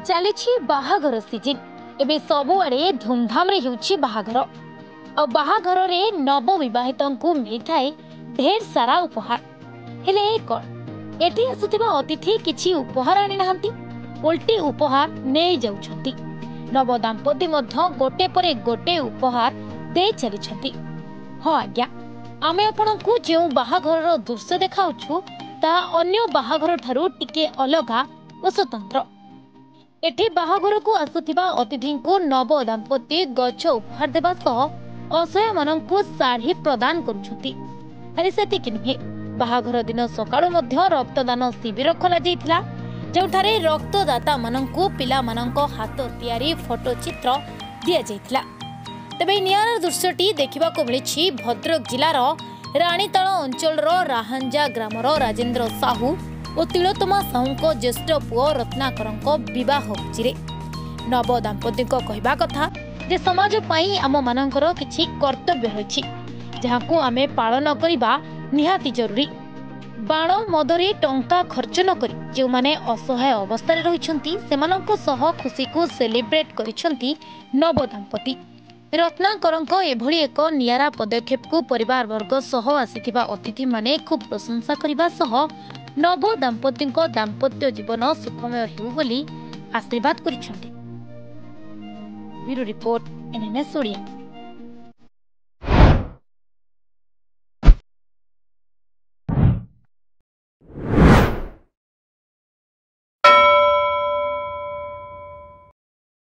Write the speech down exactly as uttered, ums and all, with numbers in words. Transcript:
चली बाहागर सीजन एबे सबुआड़े धूमधाम रे होउछि बाहागर आ बाहागर रे नव विवाहितों को मिलथाए ढेर सारा उपहार। हेले कोन एठी आसुथिबा अतिथि किछि उपहार आनि नाहंती, उल्टी उपहार नै जाउछंती। नव दाम्पत्य मध्य गोटे परे गोटे उपहार दे चली छंती। हाँ आज्ञा, आमे आपनकु जेउ बाहागर दृश्य देखाउछु ता अन्य बाहागर ठारू टिके अलगा और स्वतंत्र। एठी बाहागर को आसुथिबा अतिथि को नव दाम्पत्य गछ उपहार देबा सह असहाय माननकु साड़ी प्रदान करुछंती। खाली सेतिक नुहे, बाहागर दिन सकाळु मध्य रक्तदान शिविर खोला जायतिला, जोठारे रक्तदाता माननकु पिला माननक हाथ तियारी फोटो चित्र दिया जायतिला। तबे नियार दृश्यटी देखिबा को मिलिछि भद्रक जिल्लार रानीताल अंचल राहंजा ग्रामर राजेंद्र साहू और तिलोत्तमा साहू ज्येष्ठ पुओ रत्नाकर बह भोजी। नव दाम्पत्य कहवा कथा जे समाज पाई आम मानकर किछि कर्तव्य रही जहां आमे पालन करबा निहाती जरूरी। बाण मदरे टंका खर्च न करी जो माने असहाय अवस्था रही खुशी को सेलिब्रेट करिसेंती नव दाम्पत्य। रत्नाकर एभली एक नियारा पदक्षेप को परिवार वर्ग सह आसीथिबा अतिथि माने खूब प्रशंसा करबा सह नव दाम्पत्य दाम्पत्य जीवन सुखमय हेउ बोली आशीर्वाद करिसेंती। Bureau report NNS Odia.